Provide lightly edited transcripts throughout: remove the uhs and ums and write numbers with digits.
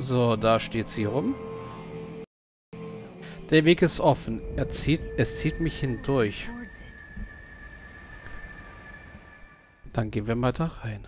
So, da steht sie rum. Der Weg ist offen. Es zieht mich hindurch. Dann gehen wir mal da rein.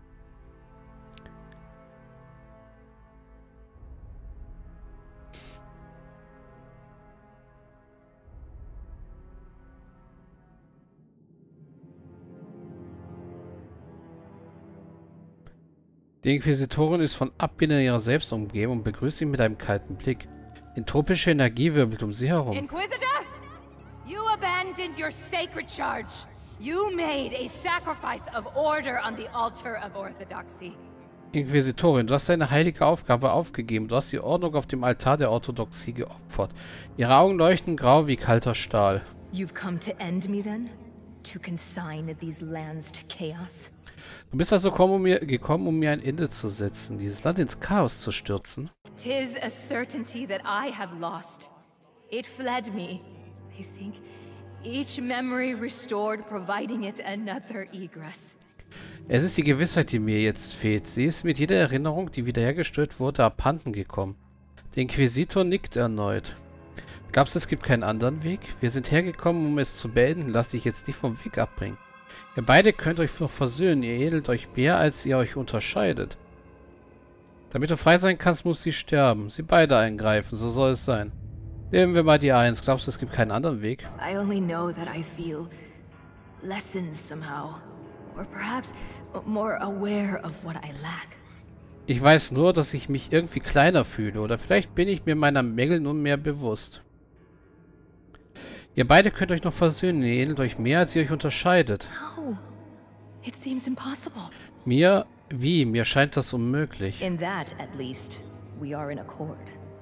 Die Inquisitorin ist von Abbinder ihrer selbst umgeben und begrüßt ihn mit einem kalten Blick. Entropische Energie wirbelt um sie herum. Inquisitor, you abandoned your sacred charge. You made a sacrifice of order on the altar of orthodoxy. Inquisitorin, du hast deine heilige Aufgabe aufgegeben. Du hast die Ordnung auf dem Altar der Orthodoxie geopfert. Ihre Augen leuchten grau wie kalter Stahl. You've come to end me then? To consign these lands to chaos? Du bist also gekommen, um mir ein Ende zu setzen, dieses Land ins Chaos zu stürzen. 'Tis a certainty that I have lost. It fled me. I think each memory restored, providing it another egress. Es ist die Gewissheit, die mir jetzt fehlt. Sie ist mit jeder Erinnerung, die wiederhergestellt wurde, abhanden gekommen. Der Inquisitor nickt erneut. Glaubst du, es gibt keinen anderen Weg? Wir sind hergekommen, um es zu beenden. Lass dich jetzt nicht vom Weg abbringen. Ihr beide könnt euch noch versöhnen. Ihr ähnelt euch mehr, als ihr euch unterscheidet. Damit du frei sein kannst, muss sie sterben. Sie beide eingreifen. So soll es sein. Nehmen wir mal die 1. Glaubst du, es gibt keinen anderen Weg? I only know that I feel lessened somehow. Or perhaps more aware of what I lack. Ich weiß nur, dass ich mich irgendwie kleiner fühle. Oder vielleicht bin ich mir meiner Mängel nun mehr bewusst. Ihr beide könnt euch noch versöhnen. Ihr ähnelt euch mehr, als ihr euch unterscheidet. No. It seems impossible. Mir? Wie? Mir scheint das unmöglich. In that, at least, we are in accord.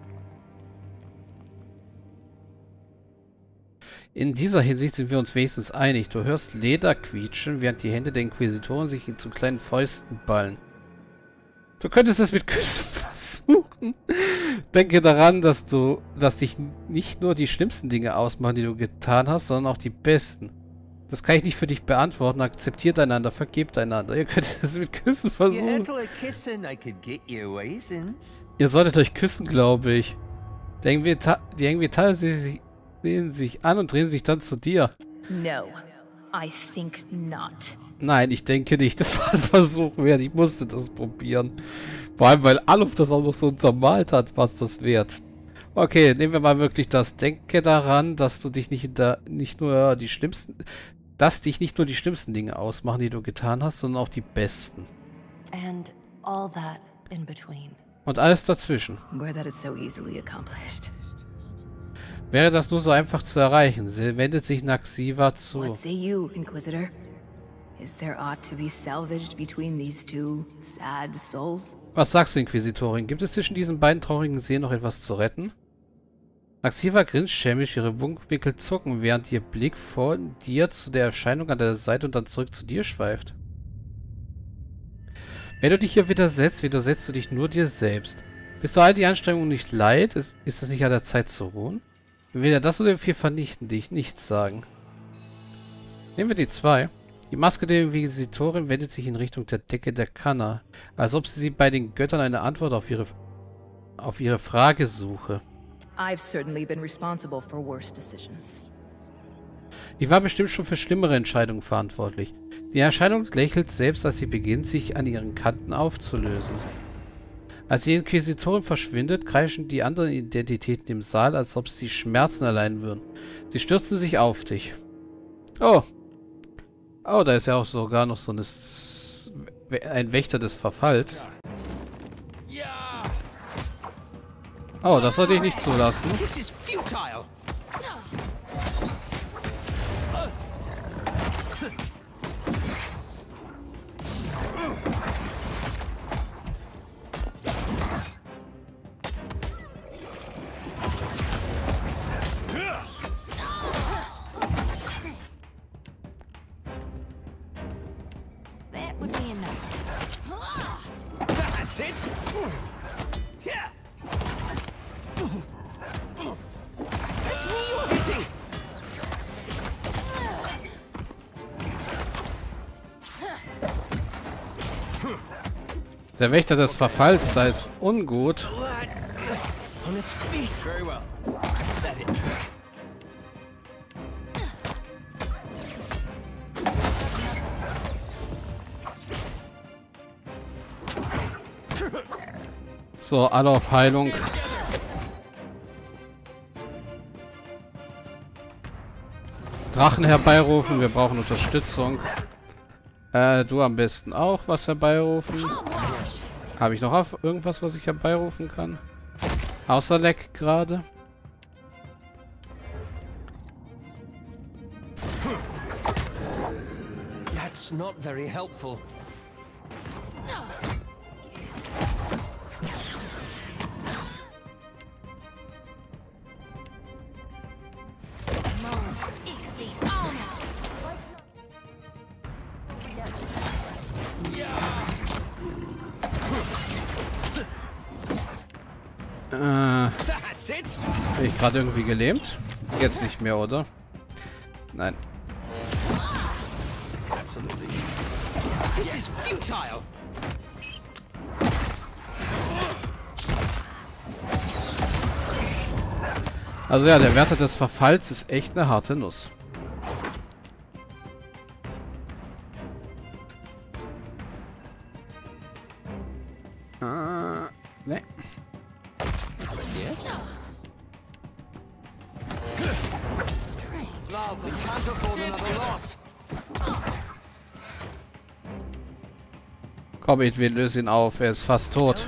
In dieser Hinsicht sind wir uns wenigstens einig. Du hörst Leder quietschen, während die Hände der Inquisitoren sich zu kleinen Fäusten ballen. Du könntest es mit Küssen versuchen. Denke daran, dass dich nicht nur die schlimmsten Dinge ausmachen, die du getan hast, sondern auch die besten. Das kann ich nicht für dich beantworten. Akzeptiert einander, vergebt einander. Ihr könnt es mit Küssen versuchen. Ihr solltet euch küssen, glaube ich. Die Engvital sehen sich an und drehen sich dann zu dir. No, I think not. Nein, ich denke nicht. Das war ein Versuch wert. Ich musste das probieren. Vor allem, weil Aluf das auch noch so untermalt hat, was das wert. Okay, nehmen wir mal wirklich das. Denke daran, dass du dich nicht nur die schlimmsten Dinge ausmachen, die du getan hast, sondern auch die besten. And all that in between. Und alles dazwischen. Where that is so easily accomplished. Wäre das nur so einfach zu erreichen? Sie wendet sich Naxiva zu. What say you, Inquisitor? Is there aught to be salvaged between these two sad souls? Was sagst du, Inquisitorin? Gibt es zwischen diesen beiden traurigen Seelen noch etwas zu retten? Naxiva grinst schelmisch, ihre Mundwinkel zucken, während ihr Blick von dir zu der Erscheinung an der Seite und dann zurück zu dir schweift. Wenn du dich hier widersetzt du dich nur dir selbst. Bist du all die Anstrengungen nicht leid? Ist das nicht an der Zeit zu ruhen? Weder das oder viel vernichten dich, nichts sagen. Nehmen wir die 2. Die Maske der Inquisitorin wendet sich in Richtung der Decke der Kanna, als ob sie bei den Göttern eine Antwort auf ihre Frage suche. I've certainly been responsible for worse decisions. Ich war bestimmt schon für schlimmere Entscheidungen verantwortlich. Die Erscheinung lächelt selbst, als sie beginnt, sich an ihren Kanten aufzulösen. Als die Inquisitorin verschwindet, kreischen die anderen Identitäten im Saal, als ob sie Schmerzen erleiden würden. Sie stürzen sich auf dich. Oh. Oh, da ist ja auch sogar noch so ein Wächter des Verfalls. Oh, das sollte ich nicht zulassen. Der Wächter des Verfalls, da ist ungut. his feet. Very well. That it. So, alle auf Heilung. Drachen herbeirufen, wir brauchen Unterstützung. Du am besten auch was herbeirufen. Habe ich noch irgendwas, was ich herbeirufen kann? Außer Leck gerade. That's not very helpful. Bin ich gerade irgendwie gelähmt? Jetzt nicht mehr, oder? Nein. Absolutely. This is futile. Also ja, der Wärter des Verfalls ist echt eine harte Nuss. Ne. Komm, wir lösen ihn auf. Er ist fast tot.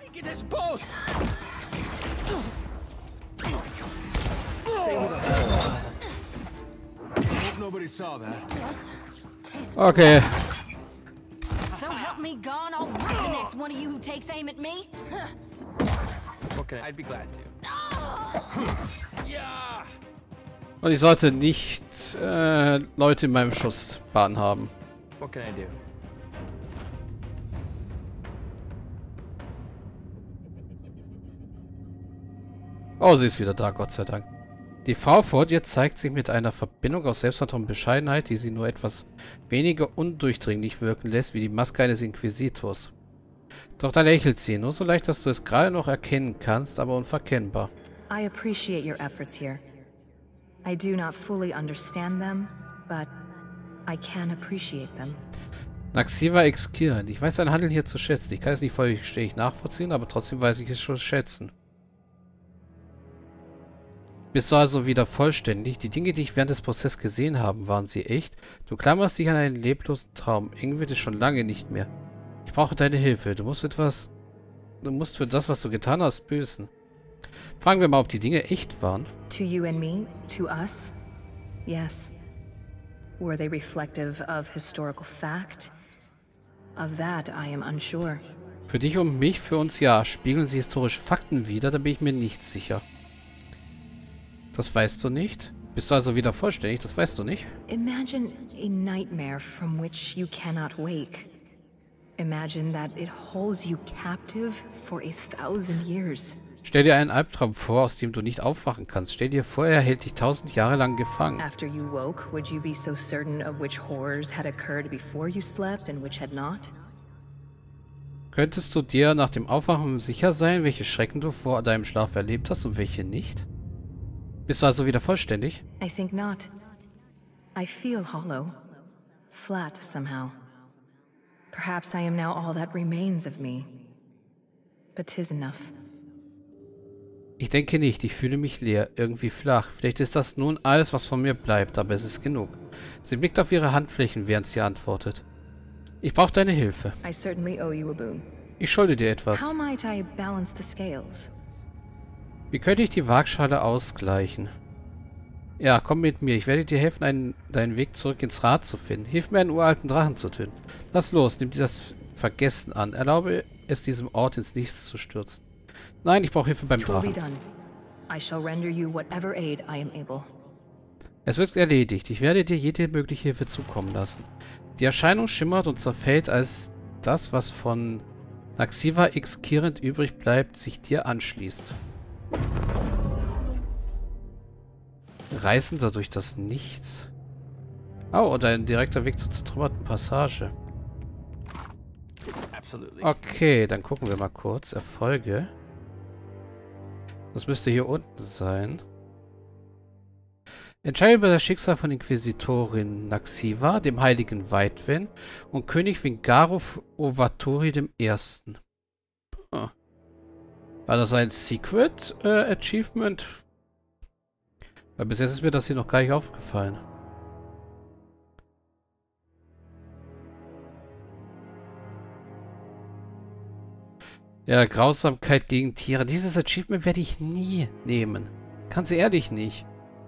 Okay. So help me God, I'll rip the next one of you who takes aim at me. Okay, I'd be glad to. Ja. Und ich sollte nicht Leute in meinem Schussbahn haben. What can I do? Oh, sie ist wieder da, Gott sei Dank. Die Frau vor dir zeigt sich mit einer Verbindung aus Selbstvertrauen und Bescheidenheit, die sie nur etwas weniger undurchdringlich wirken lässt, wie die Maske eines Inquisitors. Doch da lächelt sie, nur so leicht, dass du es gerade noch erkennen kannst, aber unverkennbar. I appreciate your efforts here. I do not fully understand them, but I can appreciate them. Naxiva Exkirend. Ich weiß dein Handeln hier zu schätzen. Ich kann es nicht vollständig nachvollziehen, aber trotzdem weiß ich es schon schätzen. Bist du also wieder vollständig? Die Dinge, die ich während des Prozesses gesehen habe, waren sie echt? Du klammerst dich an einen leblosen Traum. Irgendwie wird es schon lange nicht mehr. Ich brauche deine Hilfe. Du musst für das, was du getan hast, büßen. Fragen wir mal, ob die Dinge echt waren. To you and me, to us, yes. Were they reflective of historical fact? Of that I am unsure. Für dich und mich, für uns ja. Spiegeln sie historische Fakten wider? Da bin ich mir nicht sicher. Das weißt du nicht? Bist du also wieder vollständig? Das weißt du nicht? Imagine a nightmare from which you cannot wake. Imagine that it holds you captive for 1,000 years. Stell dir einen Albtraum vor, aus dem du nicht aufwachen kannst. Stell dir vor, er hält dich 1000 Jahre lang gefangen. After you woke, would you be so certain of which horrors had occurred before you slept and which had not? Könntest du dir nach dem Aufwachen sicher sein, welche Schrecken du vor deinem Schlaf erlebt hast und welche nicht? Bist du also wieder vollständig? I think not. I feel hollow. Flat somehow. Perhaps I am now all that remains of me. But 'tis enough. Ich denke nicht. Ich fühle mich leer. Irgendwie flach. Vielleicht ist das nun alles, was von mir bleibt, aber es ist genug. Sie blickt auf ihre Handflächen, während sie antwortet. Ich brauche deine Hilfe. I certainly owe you a boon. Ich schulde dir etwas. How might I balance the scales? Wie könnte ich die Waagschale ausgleichen? Ja, komm mit mir. Ich werde dir helfen, deinen Weg zurück ins Rad zu finden. Hilf mir, einen uralten Drachen zu töten. Lass los. Nimm dir das Vergessen an. Erlaube es, diesem Ort ins Nichts zu stürzen. Nein, ich brauche Hilfe beim Drachen. Es wird erledigt. Ich werde dir jede mögliche Hilfe zukommen lassen. Die Erscheinung schimmert und zerfällt, als das, was von Naxiva Exkirend übrig bleibt, sich dir anschließt. Reisender durch das Nichts. Oh, oder ein direkter Weg zur zertrümmerten Passage. Okay, dann gucken wir mal kurz. Erfolge. Das müsste hier unten sein. Entscheide über das Schicksal von Inquisitorin Naxiva, dem heiligen Weidwen und König Vingaro Ovatori I. Ah. War das ein Secret Achievement? Weil bis jetzt ist mir das hier noch gar nicht aufgefallen. Ja, Grausamkeit gegen Tiere. Dieses Achievement werde ich nie nehmen. Ganz ehrlich nicht.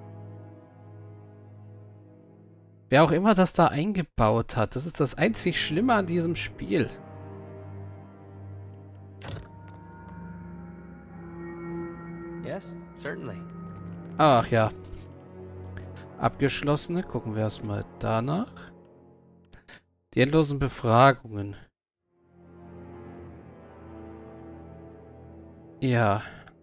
Wer auch immer das da eingebaut hat, das ist das einzig Schlimme an diesem Spiel. Yes, certainly. Ach ja. Abgeschlossene. Gucken wir erstmal danach. Die endlosen Befragungen. Ja.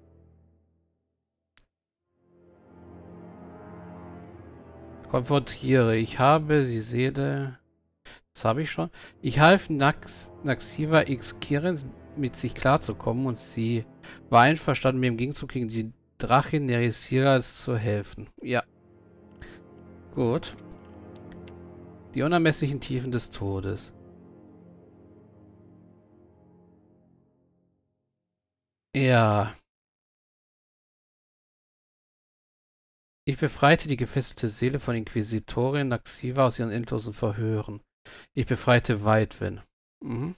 Konfrontiere. Ich habe die Seele... Das habe ich schon. Ich half Naxiva X Kirens mit sich klarzukommen und sie war einverstanden, mir im Gegenzug gegen die Drachin Neresiras zu helfen. Ja. Gut. Die unermesslichen Tiefen des Todes. Ja. Ich befreite die gefesselte Seele von Inquisitorin Naxiva aus ihren endlosen Verhören. Ich befreite Weidwen. Mhm.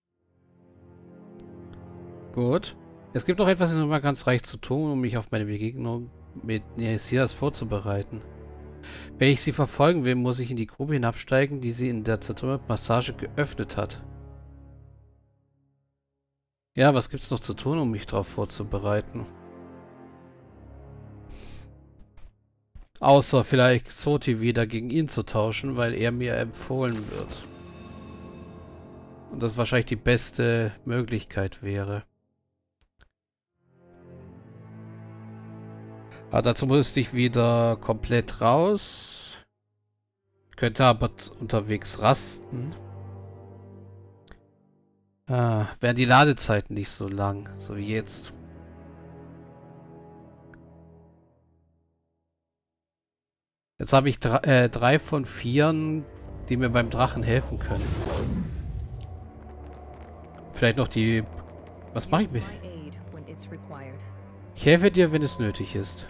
Gut. Es gibt noch etwas in Nummer ganz reich zu tun, um mich auf meine Begegnung mit Neresiras vorzubereiten. Wenn ich sie verfolgen will, muss ich in die Grube hinabsteigen, die sie in der zertrümmerten Passage geöffnet hat. Ja, was gibt's noch zu tun, um mich darauf vorzubereiten? Außer vielleicht Soti wieder gegen ihn zu tauschen, weil er mir empfohlen wird. Und das wahrscheinlich die beste Möglichkeit wäre. Aber dazu müsste ich wieder komplett raus. Könnte aber unterwegs rasten. Wären die Ladezeiten nicht so lang, so wie jetzt. Jetzt habe ich 3 von 4, die mir beim Drachen helfen können. Vielleicht noch die... Was mache ich mit? Ich helfe dir, wenn es nötig ist.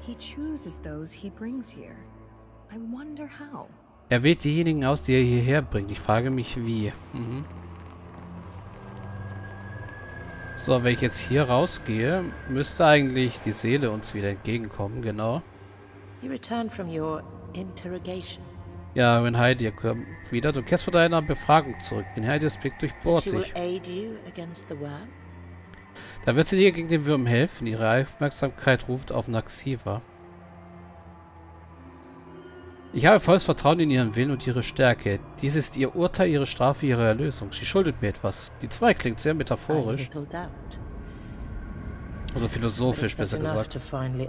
Er wählt diejenigen aus, die er hierher bringt. Ich frage mich, wie. Mhm. So, wenn ich jetzt hier rausgehe, müsste eigentlich die Seele uns wieder entgegenkommen, genau. Ja, wenn Heidi kommt wieder. Du kehrst von deiner Befragung zurück. In Heidis Blick durchbohrt dich. Da wird sie dir gegen den Würm helfen. Ihre Aufmerksamkeit ruft auf Naxiva. Ich habe volles Vertrauen in ihren Willen und ihre Stärke. Dies ist ihr Urteil, ihre Strafe, ihre Erlösung. Sie schuldet mir etwas. Die 2 klingt sehr metaphorisch. Oder philosophisch, besser gesagt.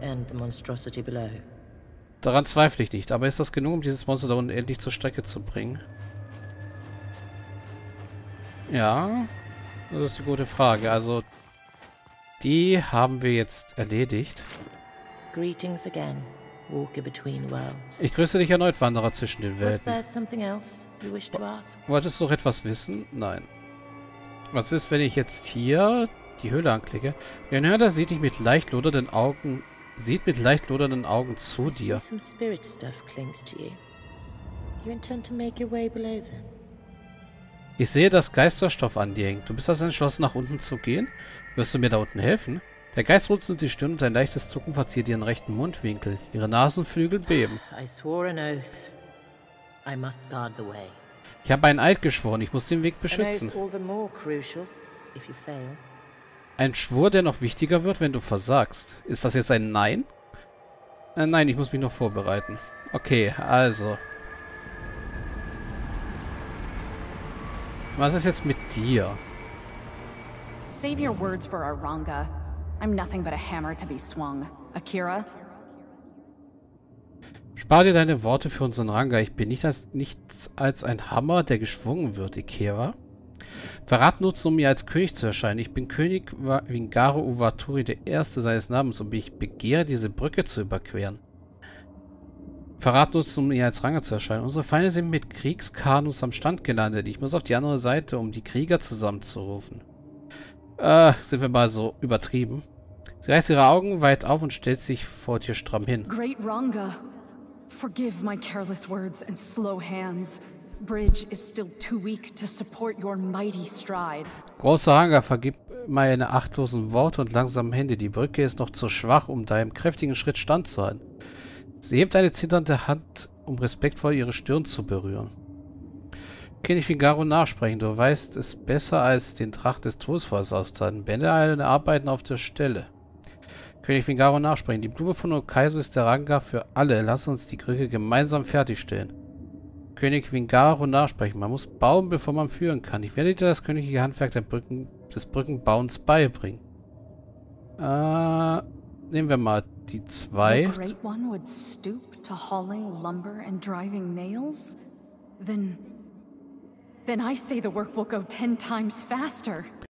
Daran zweifle ich nicht. Aber ist das genug, um dieses Monster da unten endlich zur Strecke zu bringen? Ja, das ist eine gute Frage. Also, die haben wir jetzt erledigt. Greetings again. Walker between worlds. Ich grüße dich erneut, Wanderer zwischen den Welten. Wolltest du noch etwas wissen? Nein. Was ist, wenn ich jetzt hier die Höhle anklicke? Ein Hörner sieht mit leicht lodernden Augen zu dir. Ich sehe, dass Geisterstoff an dir hängt. Du bist also entschlossen, nach unten zu gehen? Wirst du mir da unten helfen? Der Geist runzelt die Stirn und ein leichtes Zucken verziert ihren rechten Mundwinkel. Ihre Nasenflügel beben. Ich habe einen Eid geschworen. Ich muss den Weg beschützen. Ein Schwur, der noch wichtiger wird, wenn du versagst. Ist das jetzt ein Nein? Nein, ich muss mich noch vorbereiten. Okay, also. Was ist jetzt mit dir? Save your words for Aranga. I'm nothing but a hammer to be swung. Akira? Spar dir deine Worte für unseren Ranga. Ich bin nichts als ein Hammer, der geschwungen wird, Akira. Verrat nutzen, um mir als König zu erscheinen. Ich bin König Vingaro Uvaturi, der Erste seines Namens, und ich begehre, diese Brücke zu überqueren. Verrat nutzen, um mir als Ranger zu erscheinen. Unsere Feinde sind mit Kriegskanus am Stand gelandet. Ich muss auf die andere Seite, um die Krieger zusammenzurufen. Sind wir mal so übertrieben. Sie reißt ihre Augen weit auf und stellt sich vor dir stramm hin. Great Ranga, forgive my careless words and slow hands. Bridge is still too weak to support your mighty stride. Großer Ranga, vergib meine achtlosen Worte und langsamen Hände. Die Brücke ist noch zu schwach, um deinem kräftigen Schritt standzuhalten. Sie hebt eine zitternde Hand, um respektvoll ihre Stirn zu berühren. König Vingaro nachsprechen. Du weißt es besser, als den Drachen des Todesfalls aufzuhalten. Beende alle Arbeiten auf der Stelle. König Vingaro nachsprechen. Die Blume von Okaiso ist der Ranga für alle. Lass uns die Brücke gemeinsam fertigstellen. König Vingaro nachsprechen. Man muss bauen, bevor man führen kann. Ich werde dir das königliche Handwerk des Brückenbauens beibringen. Nehmen wir mal die 2. The Great One would stoop to hauling lumber and driving nails? Then I say the work will go 10 times faster.